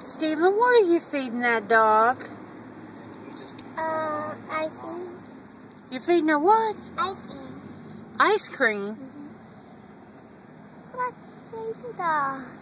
Stephen, what are you feeding that dog? Ice cream. You're feeding her what? Ice cream. Ice cream? What? Thank you, dog.